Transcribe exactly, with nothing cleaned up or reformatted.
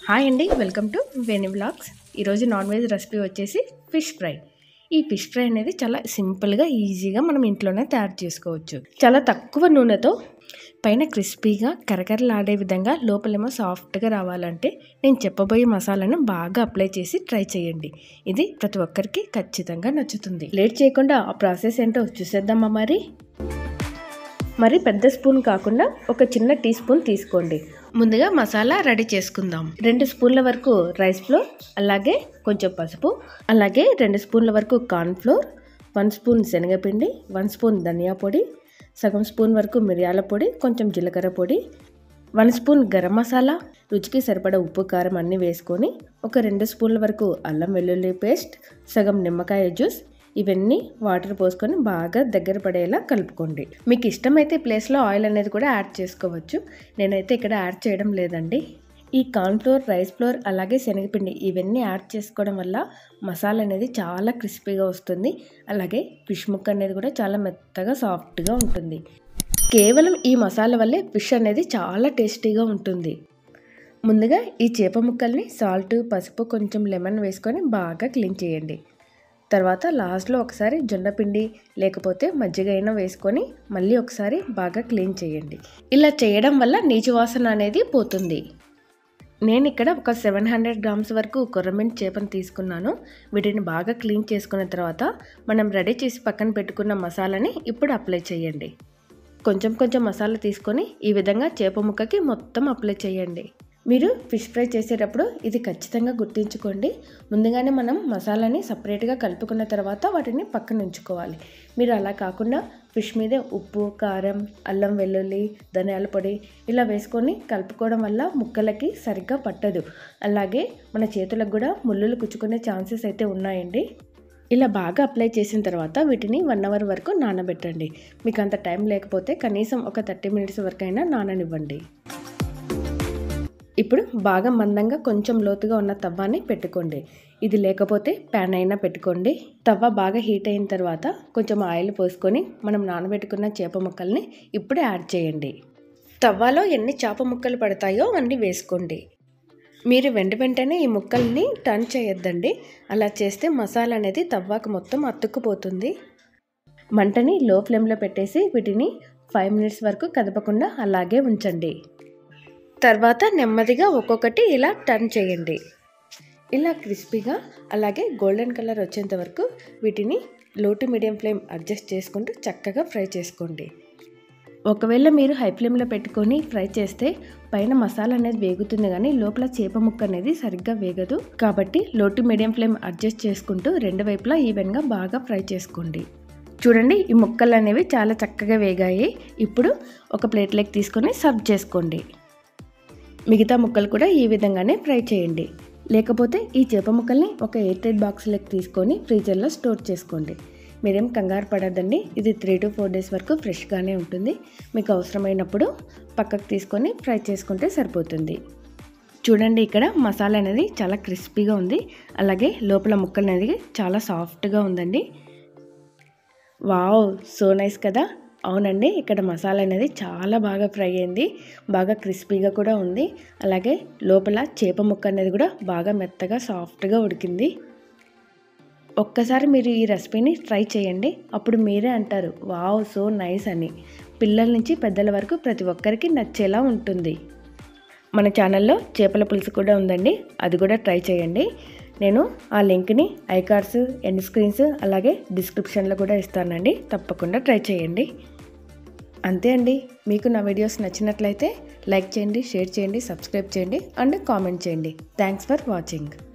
Hi అండి, welcome to Veni vlogs. ఈరోజు non veg recipe వచ్చేసి ఫిష్ ఫ్రై. ఈ ఫిష్ ఫ్రై అనేది చాలా సింపుల్గా ఈజీగా మనం ఇంట్లోనే తయారు చేసుకోవచ్చు. చాలా తక్కువ నూనెతో పైన క్రిస్పీగా కరకరలాడే విధంగా లోపలేమో సాఫ్ట్గా రావాలంటే నేను చెప్పబోయే మసాలాను బాగా అప్లై చేసి ట్రై చేయండి. ఇది ప్రతి ఒక్కరికి ఖచ్చితంగా నచ్చుతుంది. లేట్ చేయకుండా ఆ ప్రాసెస్ ఏంటో చూసేద్దామా. మరి మరి పెద్ద స్పూన్ కాకుండా ఒక చిన్న టీ స్పూన్ తీసుకోండి. ముందుగా మసాలా రెడీ చేసుకుందాం. రెండు స్పూన్ల వరకు రైస్ ఫ్లోర్, అలాగే కొంచెం పసుపు, అలాగే రెండు స్పూన్ల వరకు కార్న్ ఫ్లోర్, వన్ స్పూన్ శనగపిండి, వన్ స్పూన్ ధనియా పొడి, సగం స్పూన్ వరకు మిరియాల పొడి, కొంచెం జీలకర్ర పొడి, వన్ స్పూన్ గరం మసాలా, రుచికి సరిపడా ఉప్పు కారం అన్నీ వేసుకొని ఒక రెండు స్పూన్ల వరకు అల్లం వెల్లుల్లి పేస్ట్, సగం నిమ్మకాయ జ్యూస్, ఇవన్నీ వాటర్ పోసుకొని బాగా దగ్గర పడేలా కలుపుకోండి. మీకు ఇష్టమైతే ప్లేస్లో ఆయిల్ అనేది కూడా యాడ్ చేసుకోవచ్చు. నేనైతే ఇక్కడ యాడ్ చేయడం లేదండి. ఈ కార్న్ ఫ్లోర్, రైస్ ఫ్లోర్, అలాగే శనగపిండి ఇవన్నీ యాడ్ చేసుకోవడం వల్ల మసాలా అనేది చాలా క్రిస్పీగా వస్తుంది. అలాగే ఫిష్ ముక్క అనేది కూడా చాలా మెత్తగా సాఫ్ట్గా ఉంటుంది. కేవలం ఈ మసాలా వల్లే ఫిష్ అనేది చాలా టేస్టీగా ఉంటుంది. ముందుగా ఈ చేప ముక్కల్ని సాల్ట్, పసుపు, కొంచెం లెమన్ వేసుకొని బాగా క్లీన్ చేయండి. తర్వాత లాస్ట్లో ఒకసారి జొన్నపిండి లేకపోతే మజ్జిగ అయినా వేసుకొని మళ్ళీ ఒకసారి బాగా క్లీన్ చేయండి. ఇలా చేయడం వల్ల నీచు వాసన అనేది పోతుంది. నేను ఇక్కడ ఒక సెవెన్ హండ్రెడ్ గ్రామ్స్ వరకు కొర్రమీను చేపను తీసుకున్నాను. వీటిని బాగా క్లీన్ చేసుకున్న తర్వాత మనం రెడీ చేసి పక్కన పెట్టుకున్న మసాలాని ఇప్పుడు అప్లై చేయండి. కొంచెం కొంచెం మసాలా తీసుకొని ఈ విధంగా చేప ముక్కకి మొత్తం అప్లై చేయండి. మీరు ఫిష్ ఫ్రై చేసేటప్పుడు ఇది ఖచ్చితంగా గుర్తుంచుకోండి. ముందుగానే మనం మసాలాని సపరేట్గా కలుపుకున్న తర్వాత వాటిని పక్కన ఉంచుకోవాలి. మీరు అలా కాకుండా ఫిష్ మీదే ఉప్పు, కారం, అల్లం వెల్లుల్లి, ధనియాల పొడి ఇలా వేసుకొని కలుపుకోవడం వల్ల ముక్కలకి సరిగ్గా పట్టదు. అలాగే మన చేతులకు కూడా ముళ్ళులు కుచ్చుకునే ఛాన్సెస్ అయితే ఉన్నాయండి. ఇలా బాగా అప్లై చేసిన తర్వాత వీటిని వన్ అవర్ వరకు నానబెట్టండి. మీకు అంత టైం లేకపోతే కనీసం ఒక థర్టీ మినిట్స్ వరకైనా నాననివ్వండి. ఇప్పుడు బాగా మందంగా కొంచెం లోతుగా ఉన్న తవ్వాని పెట్టుకోండి. ఇది లేకపోతే ప్యాన్ అయినా పెట్టుకోండి. తవ్వ బాగా హీట్ అయిన తర్వాత కొంచెం ఆయిల్ పోసుకొని మనం నానబెట్టుకున్న చేప ముక్కల్ని ఇప్పుడు యాడ్ చేయండి. తవ్వాలో ఎన్ని చేప ముక్కలు పడతాయో అన్నీ వేసుకోండి. మీరు వెంట వెంటనే ఈ ముక్కల్ని టర్న్ చేయొద్దండి. అలా చేస్తే మసాలా అనేది తవ్వాకు మొత్తం అతుక్కుపోతుంది. మంటని లో ఫ్లేమ్లో పెట్టేసి వీటిని ఫైవ్ మినిట్స్ వరకు కదపకుండా అలాగే ఉంచండి. తర్వాత నెమ్మదిగా ఒక్కొక్కటి ఇలా టర్న్ చేయండి. ఇలా క్రిస్పీగా అలాగే గోల్డెన్ కలర్ వచ్చేంత వరకు వీటిని లో టు మీడియం ఫ్లేమ్ అడ్జస్ట్ చేసుకుంటూ చక్కగా ఫ్రై చేసుకోండి. ఒకవేళ మీరు హై ఫ్లేమ్లో పెట్టుకొని ఫ్రై చేస్తే పైన మసాలా అనేది వేగుతుంది, కానీ లోపల చేప ముక్క అనేది సరిగ్గా వేగదు. కాబట్టి లో టు మీడియం ఫ్లేమ్ అడ్జస్ట్ చేసుకుంటూ రెండు వైపులా ఈవెన్గా బాగా ఫ్రై చేసుకోండి. చూడండి, ఈ ముక్కలు అనేవి చాలా చక్కగా వేగాయి. ఇప్పుడు ఒక ప్లేట్లోకి తీసుకొని సర్వ్ చేసుకోండి. మిగతా ముక్కలు కూడా ఈ విధంగానే ఫ్రై చేయండి. లేకపోతే ఈ చేప ముక్కల్ని ఒక ఎయిర్ టైట్ బాక్స్లోకి తీసుకొని ఫ్రీజర్లో స్టోర్ చేసుకోండి. మీరేం కంగారు పడద్దండి. ఇది త్రీ టు ఫోర్ డేస్ వరకు ఫ్రెష్గానే ఉంటుంది. మీకు అవసరమైనప్పుడు పక్కకు తీసుకొని ఫ్రై చేసుకుంటే సరిపోతుంది. చూడండి, ఇక్కడ మసాలా అనేది చాలా క్రిస్పీగా ఉంది. అలాగే లోపల ముక్కలు అనేది చాలా సాఫ్ట్గా ఉందండి. వావ్, సో నైస్ కదా. అవునండి, ఇక్కడ మసాలా అనేది చాలా బాగా ఫ్రై అయింది. బాగా క్రిస్పీగా కూడా ఉంది. అలాగే లోపల చేప ముక్క అనేది కూడా బాగా మెత్తగా సాఫ్ట్గా ఉడికింది. ఒక్కసారి మీరు ఈ రెసిపీని ట్రై చేయండి. అప్పుడు మీరే అంటారు వావ్, సో నైస్ అని. పిల్లల నుంచి పెద్దల వరకు ప్రతి ఒక్కరికి నచ్చేలా ఉంటుంది. మన ఛానల్లో చేపల పులుసు కూడా ఉందండి, అది కూడా ట్రై చేయండి. నేను ఆ లింక్ని ఐకార్డ్స్, ఎండ్ స్క్రీన్స్ అలాగే డిస్క్రిప్షన్లో కూడా ఇస్తానండి. తప్పకుండా ట్రై చేయండి. అంతే అండి. మీకు నా వీడియోస్ నచ్చినట్లయితే లైక్ చేయండి, షేర్ చేయండి, సబ్స్క్రైబ్ చేయండి అండ్ కామెంట్ చేయండి. Thanks for watching.